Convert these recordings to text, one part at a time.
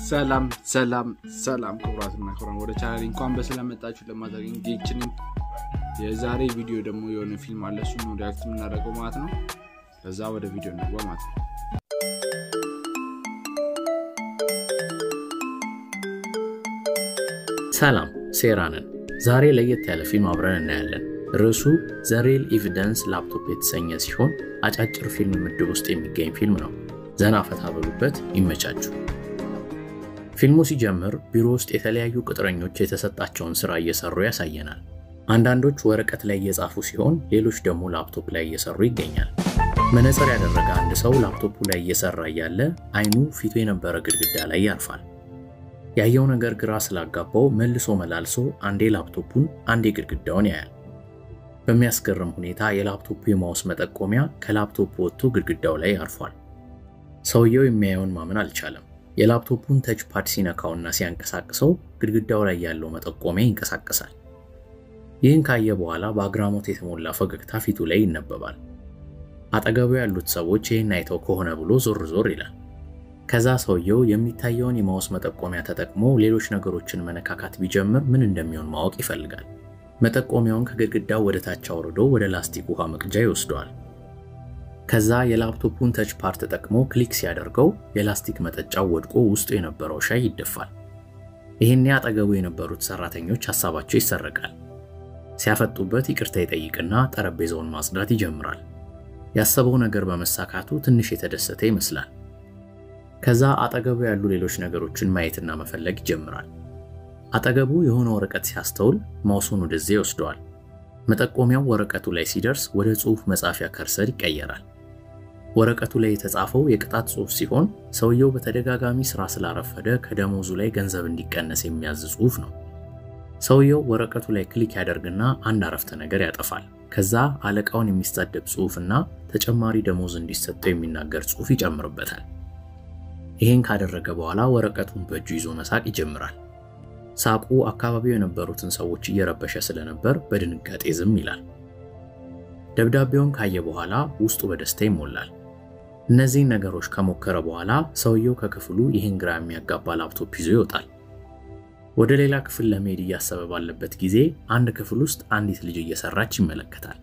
ሰላም ክቡራትና ክቡራን ወደ ቻናሌ እንኳን በሰላም መጣችሁ ለማድረግ እንግዲህ የዛሬ ቪዲዮ ደግሞ የሆነ ፊልም አለ እሱን ነው ሪአክት የምናደርገው ማለት ነው ከዛ ወደ ቪዲዮ እንግባ ማለት ነው ሰላም ሴራነን ዛሬ ለየት ያለ ፊልም አብረን እናያለን ርዕሱ ዘ ሪል ኤቪደንስ ላፕቶፕ የተሰኘ ሲሆን አጫጭር ፊልም ምድብ ውስጥ የሚገኝ ፊልም ነው ዘና ፈታ በሉበት ይመቻችሁ ፊልሙ ሲጀምር ቢሮ ውስጥ የተለያዩ ቅጥረኞች የተሰጣቸውን ስራ እየሰሩ ያሳየናል አንዳንዶች ወረቀት ላይ እየጻፉ ሲሆን ሌሎች ደግሞ ላፕቶፕ ላይ እየሰሩ ይገኛል መነጽር ያደረገ አንድ ሰው ላፕቶፑ ላይ እየሰራ ያለ አይኑ ፊቱ የነበረ ግድግዳ ላይ ያርፋል ያየው ነገር ግራ ስላጋባው መልሶ መላልሶ አንዴ ላፕቶፑን አንዴ ግድግዳውን ያያል በሚያስገርም ሁኔታ የላፕቶፑ የማውስ መጠቆሚያ ከላፕቶፑ ወጥቶ ግድግዳው ላይ ያርፋል ሰውየው የሚያየውን ማመን አልቻለም የላፕቶፑን ተች ፓድ ሲነካውና ሲያንቀሳቅሰው ግድግዳው ላይ ያለው መጠቆሚያ ይንቀሳቀሳል ይህን ካየ በኋላ በአግራሞት የተሞላ ፈገግታ ፊቱ ላይ ይነበባል አጠገቡ ያሉት ሰዎች ይህን አይተው ከሆነ ብሎ ዞር ይላል ከዛ ሰውየው የሚታየውን የማውስ መጠቆሚያ ተጠቅሞ ሌሎች ነገሮችን መነካካት ቢጀምር ምን እንደሚሆን ማወቅ ይፈልጋል መጠቆሚያውን ከግድግዳው ወደ ታች አውርዶ ወደ ላስቲክ ውሃ መቅጃ ይወስደዋል ከዛ የላፕቶፑን ተች ፓድ ተጠቅሞ ክሊክ ሲያደርገው የላስቲክ መጠጫው ወድቆ ውስጡ የነበረው ሻይ ይደፋል ይሄን ያጠገቡ የነበሩት ሰራተኞች ሐሳባቸው ይሰረቃል ሲያፈጡበት ይቅርታ ይጠይቅና ጠረጴዛውን ማጽዳት ይጀምራል ያሰበው ነገር በመሳካቱ ትንሽ የተደሰተ ይመስላል ከዛ አጠገቡ ያሉ ሌሎች ነገሮችን ማየትና መፈለግ ይጀምራል አጠገቡ የሆነ ወረቀት ሲያስተውል ማውሱን ወደዚህ ይወስደዋል መጠቆሚያው ወረቀቱ ላይ ሲደርስ ወደ ጽሑፍ መጻፊያ ከርሰር ይቀየራል ወረቀቱ ላይ የተጻፈው የቅጣት ጽሑፍ ሲሆን ሰውየው በተደጋጋሚ ስራ ስላረፈደ ከደሞዙ ላይ ገንዘብ እንዲቀነስ የሚያዝ ጽሑፍ ነው ሰውየው ወረቀቱ ላይ ክሊክ ያደርግና አንድ አረፍተ ነገር ያጠፋል ከዛ አለቃውን የሚስተደብ ጽሑፍና ተጨማሪ ደሞዝ እንዲሰጠው የሚናገር ጽሑፍ ይጨምርበታል ይሄን ካደረገ በኋላ ወረቀቱን በእጁ ይዞ መሳቅ ይጀምራል ሳቁ አካባቢው የነበሩትን ሰዎች እየረበሸ ስለነበር በድንጋጤ ዝም ይላል ደብዳቤውን ካየ በኋላ ውስጡ በደስታ ይሞላል እነዚህ ነገሮች ከሞከረ በኋላ ሰውየው ከክፍሉ ይህን ግራ የሚያጋባ ላፕቶፕ ይዞ ይወጣል ወደ ሌላ ክፍል ለመሄድ እያሰበ ባለበት ጊዜ አንድ ክፍል ውስጥ አንዲት ልጅ እየሰራች ይመለከታል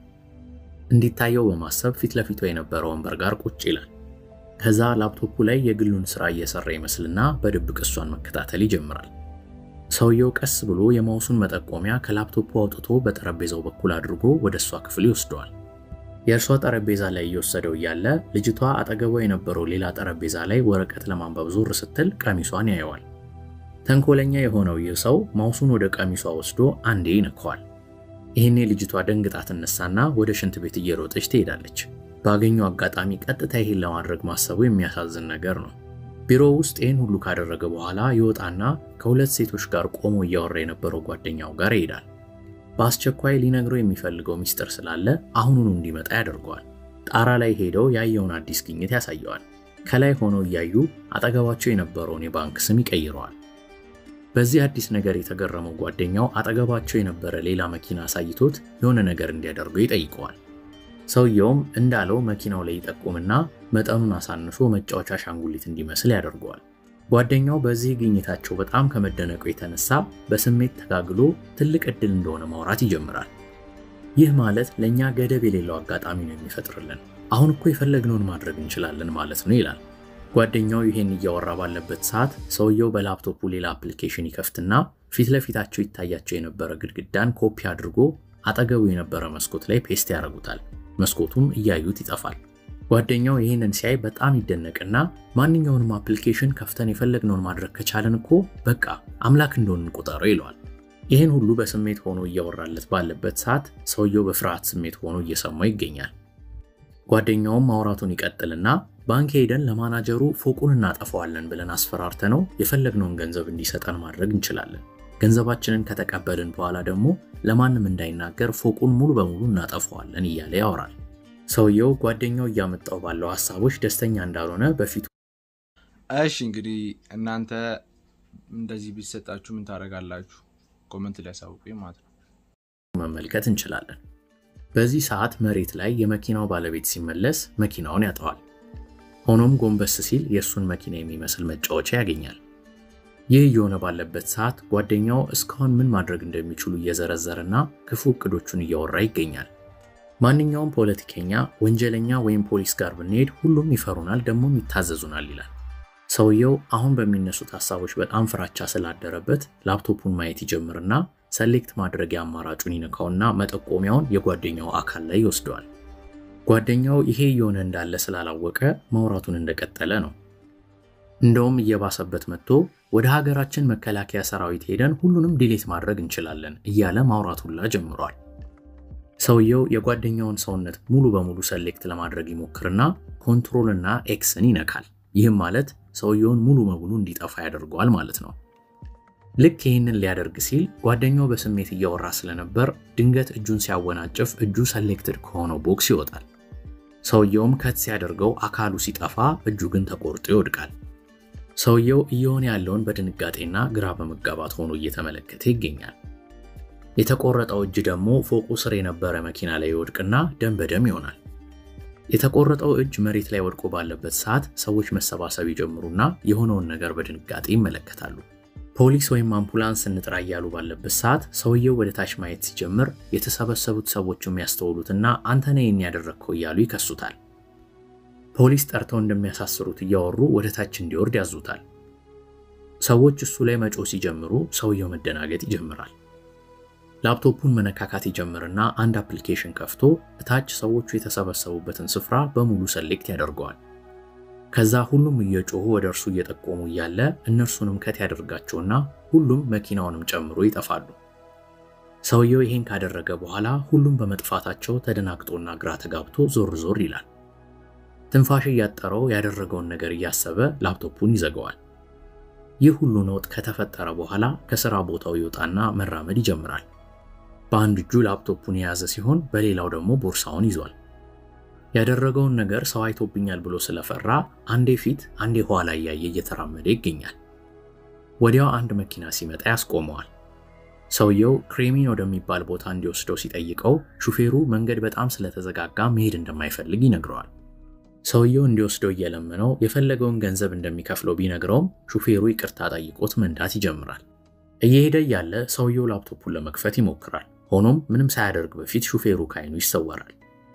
እንዲታየው በማሰብ ፊት ለፊቱ የነበረው ወንበር ጋር ቁጭ ይላል ከዛ ላፕቶፑ ላይ የግሉን ስራ እየሰራ ይመስልና በድብቅ እሷን መከታተል ይጀምራል ሰውየው ቀስ ብሎ የማውሱን መጠቆሚያ ከላፕቶፑ አውጥቶ በጠረጴዛው በኩል አድርጎ ወደሷ ክፍል ይወስደዋል የእርሷ ጠረጴዛ ላይ እየወሰደው ያለ ልጅቷ አጠገቧ የነበረው ሌላ ጠረጴዛ ላይ ወረቀት ለማንበብ ዞር ስትል ቀሚሷን ያየዋል ተንኮለኛ የሆነው ይህ ሰው ማውሱን ወደ ቀሚሷ ወስዶ አንዴ ይነካዋል ይሄኔ ልጅቷ ደንግጣ ተነሳና ወደ ሽንት ቤት እየሮጠች ትሄዳለች ባገኘው አጋጣሚ ቀጥታ ይሄን ለማድረግ ማሰቡ የሚያሳዝን ነገር ነው ቢሮ ውስጥ ይሄን ሁሉ ካደረገ በኋላ ይወጣና ከሁለት ሴቶች ጋር ቆሞ እያወራ የነበረው ጓደኛው ጋር ይሄዳል በአስቸኳይ ሊነግረው የሚፈልገው ሚስጥር ስላለ አሁኑኑ እንዲመጣ ያደርገዋል ጣራ ላይ ሄደው ያየውን አዲስ ግኝት ያሳየዋል ከላይ ሆነው ያዩ አጠገባቸው የነበረውን የባንክ ስም ይቀይረዋል በዚህ አዲስ ነገር የተገረመው ጓደኛው አጠገባቸው የነበረ ሌላ መኪና አሳይቶት የሆነ ነገር እንዲያደርገው ይጠይቀዋል ሰውየውም እንዳለው መኪናው ላይ ይጠቁምና መጠኑን አሳንሶ መጫወቻ አሻንጉሊት እንዲመስል ያደርገዋል ጓደኛው በዚህ ግኝታቸው በጣም ከመደነቁ የተነሳ በስሜት ተጋግሎ ትልቅ እድል እንደሆነ ማውራት ይጀምራል ይህ ማለት ለኛ ገደብ የሌለው አጋጣሚ ነው የሚፈጥርልን አሁን እኮ የፈለግነውን ማድረግ እንችላለን ማለት ነው ይላል ጓደኛው ይሄን እያወራ ባለበት ሰዓት ሰውየው በላፕቶፑ ሌላ አፕሊኬሽን ይከፍትና ፊት ለፊታቸው ይታያቸው የነበረ ግድግዳን ኮፒ አድርጎ አጠገቡ የነበረ መስኮት ላይ ፔስት ያደርጉታል መስኮቱም እያዩት ይጠፋል ጓደኛው ይሄንን ሲያይ በጣም ይደነቅና ማንኛውንም አፕሊኬሽን ከፍተን የፈለግነውን ማድረግ ከቻለን እኮ በቃ አምላክ እንደሆንን ቁጠረው ይለዋል ይሄን ሁሉ በስሜት ሆኖ እያወራለት ባለበት ሰዓት ሰውየው በፍርሃት ስሜት ሆኖ እየሰማው ይገኛል ጓደኛውም ማውራቱን ይቀጥልና ባንክ ሄደን ለማናጀሩ ፎቁን እናጠፋዋለን ብለን አስፈራርተነው የፈለግነውን ገንዘብ እንዲሰጠን ማድረግ እንችላለን ገንዘባችንን ከተቀበልን በኋላ ደግሞ ለማንም እንዳይናገር ፎቁን ሙሉ በሙሉ እናጠፋዋለን እያለ ያወራል ሰውየው ጓደኛው እያመጣው ባለው ሐሳቦች ደስተኛ እንዳልሆነ በፊቱ እሺ እንግዲህ እናንተ እንደዚህ ቢሰጣችሁ ምን ታረጋላችሁ ኮሜንት ላይ አሳውቁኝ ማለት ነው መመልከት እንችላለን በዚህ ሰዓት መሬት ላይ የመኪናው ባለቤት ሲመለስ መኪናውን ያጠዋል ሆኖም ጎንበስ ሲል የሱን መኪና የሚመስል መጫወቻ ያገኛል ይህ የሆነ ባለበት ሰዓት ጓደኛው እስካሁን ምን ማድረግ እንደሚችሉ እየዘረዘረና ክፉ እቅዶቹን እያወራ ይገኛል። ማንኛውም ፖለቲከኛ፣ ወንጀለኛ ወይም ፖሊስ ጋር ብንሄድ ሁሉም ይፈሩናል ደግሞም ይታዘዙናል ይላል። ሰውየው አሁን በሚነሱት ሐሳቦች በጣም ፍራቻ ስላደረበት ላፕቶፑን ማየት ይጀምርና ሰሌክት ማድረጊያ አማራጩን ይነካውና መጠቆሚያውን የጓደኛው አካል ላይ ይወስደዋል። ጓደኛው ይሄ የሆነ እንዳለ ስላላወቀ ማውራቱን እንደቀጠለ ነው። እንደውም እየባሰበት መጥቶ ወደ ሀገራችን መከላከያ ሰራዊት ሄደን ሁሉንም ዲሊት ማድረግ እንችላለን እያለ ማውራቱን ጀምሯል። ሰውየው የጓደኛውን ሰውነት ሙሉ በሙሉ ሰሌክት ለማድረግ ይሞክርና ኮንትሮል እና ኤክስን ይነካል። ይህም ማለት ሰውየውን ሙሉ በሙሉ እንዲጠፋ ያደርገዋል ማለት ነው። ልክ ይህንን ሊያደርግ ሲል ጓደኛው በስሜት እያወራ ስለነበር ድንገት እጁን ሲያወናጭፍ እጁ ሰሌክትድ ከሆነው ቦክስ ይወጣል። ሰውየውም ከት ሲያደርገው አካሉ ሲጠፋ እጁ ግን ተቆርጦ ይወድቃል። ሰውየው እየሆነ ያለውን በድንጋጤና ግራ በመጋባት ሆኖ እየተመለከተ ይገኛል። የተቆረጠው እጅ ደግሞ ፎቁ ስር የነበረ መኪና ላይ ይወድቅና ደም በደም ይሆናል። የተቆረጠው እጅ መሬት ላይ ወድቆ ባለበት ሰዓት ሰዎች መሰባሰብ ይጀምሩና የሆነውን ነገር በድንጋጤ ይመለከታሉ። ፖሊስ ወይም አምቡላንስ እንጥራ እያሉ ባለበት ሰዓት ሰውየው ወደ ታች ማየት ሲጀምር የተሰበሰቡት ሰዎችም ያስተውሉትና አንተ ነህ ያደረግከው እያሉ ይከሱታል። ፖሊስ ጠርተው እንደሚያሳስሩት እያወሩ ወደ ታች እንዲወርድ ያዙታል። ሰዎች እሱ ላይ መጮህ ሲጀምሩ ሰውየው መደናገጥ ይጀምራል። ላፕቶፑን መነካካት ይጀምርና አንድ አፕሊኬሽን ከፍቶ እታች ሰዎቹ የተሰበሰቡበትን ስፍራ በሙሉ ሰሌክት ያደርገዋል። ከዛ ሁሉም እየጮሁ ወደ እርሱ እየጠቆሙ እያለ እነርሱንም ከት ያደርጋቸውና ሁሉም መኪናውንም ጨምሮ ይጠፋሉ። ሰውየው ይሄን ካደረገ በኋላ ሁሉም በመጥፋታቸው ተደናግጦና ግራ ተጋብቶ ዞር ዞር ይላል። ትንፋሽ እያጠረው ያደረገውን ነገር እያሰበ ላፕቶፑን ይዘጋዋል። ይህ ሁሉ ነውጥ ከተፈጠረ በኋላ ከሥራ ቦታው ይወጣና መራመድ ይጀምራል። በአንድ እጁ ላፕቶፑን የያዘ ሲሆን በሌላው ደግሞ ቦርሳውን ይዟል። ያደረገውን ነገር ሰው አይቶብኛል ብሎ ስለፈራ አንዴ ፊት አንዴ ኋላ እያየ እየተራመደ ይገኛል። ወዲያው አንድ መኪና ሲመጣ ያስቆመዋል። ሰውየው ክሬሚን ወደሚባል ቦታ እንዲወስደው ሲጠይቀው ሹፌሩ መንገድ በጣም ስለተዘጋጋ መሄድ እንደማይፈልግ ይነግረዋል። ሰውየው እንዲወስደው እየለመነው የፈለገውን ገንዘብ እንደሚከፍለው ቢነግረውም ሹፌሩ ይቅርታ ጠይቆት መንዳት ይጀምራል። እየሄደ ያለ ሰውየው ላፕቶፑን ለመክፈት ይሞክራል። ሆኖም ምንም ሳያደርግ በፊት ሹፌሩ ካይኑ ይሰወራል።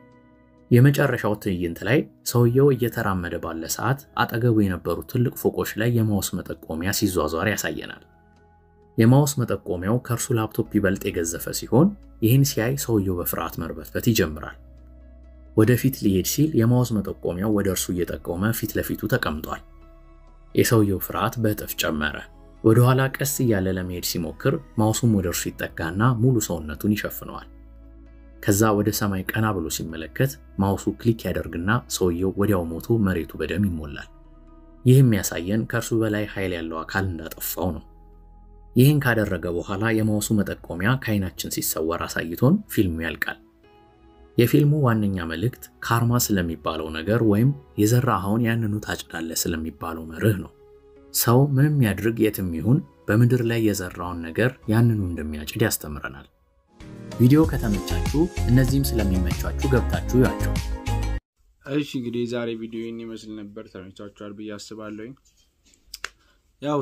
የመጨረሻው ትዕይንት ላይ ሰውየው እየተራመደ ባለ ሰዓት አጠገቡ የነበሩ ትልቅ ፎቆች ላይ የማውስ መጠቆሚያ ሲዟዟር ያሳየናል። የማውስ መጠቆሚያው ከርሱ ላፕቶፕ ይበልጥ የገዘፈ ሲሆን ይህን ሲያይ ሰውየው በፍርሃት መርበትበት ይጀምራል። ወደፊት ሊሄድ ሲል የማውስ መጠቆሚያው ወደ እርሱ እየጠቆመ ፊት ለፊቱ ተቀምጧል። የሰውየው ፍርሃት በእጥፍ ጨመረ። ወደ ኋላ ቀስ እያለ ለመሄድ ሲሞክር ማውሱም ወደ እርሱ ይጠጋና ሙሉ ሰውነቱን ይሸፍነዋል። ከዛ ወደ ሰማይ ቀና ብሎ ሲመለከት ማውሱ ክሊክ ያደርግና ሰውየው ወዲያው ሞቶ መሬቱ በደም ይሞላል። ይህም ያሳየን ከርሱ በላይ ኃይል ያለው አካል እንዳጠፋው ነው። ይህን ካደረገ በኋላ የማውሱ መጠቆሚያ ከዓይናችን ሲሰወር አሳይቶን ፊልሙ ያልቃል። የፊልሙ ዋነኛ መልእክት ካርማ ስለሚባለው ነገር ወይም የዘራኸውን ያንኑ ታጭዳለህ ስለሚባለው መርህ ነው። ሰው ምንም ያድርግ የትም ይሁን በምድር ላይ የዘራውን ነገር ያንኑ እንደሚያጭድ ያስተምረናል። ቪዲዮ ከተመቻችሁ እነዚህም ስለሚመቻችሁ ገብታችሁ ያቸው። እሺ እንግዲህ ዛሬ ቪዲዮ ይሄን ይመስል ነበር። ተመቻችኋል ብዬ አስባለሁ። ያው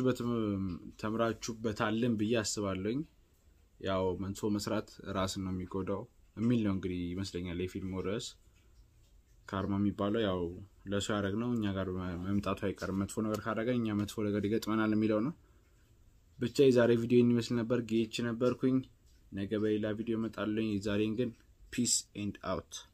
ተምራችሁበታልን ብዬ አስባለሁ። ያው መጥፎ መስራት ራስን ነው የሚጎዳው የሚል ነው እንግዲህ ይመስለኛል የፊልሙ ርዕስ። ካርማ የሚባለው ያው ለሰው ያደረግነው እኛ ጋር መምጣቱ አይቀርም። መጥፎ ነገር ካደረገ እኛ መጥፎ ነገር ይገጥመናል የሚለው ነው። ብቻ የዛሬ ቪዲዮ ይሄን ይመስል ነበር። ጌች ነበርኩኝ። ነገ በሌላ ቪዲዮ እመጣለሁ። ዛሬን ግን ፒስ ኤንድ አውት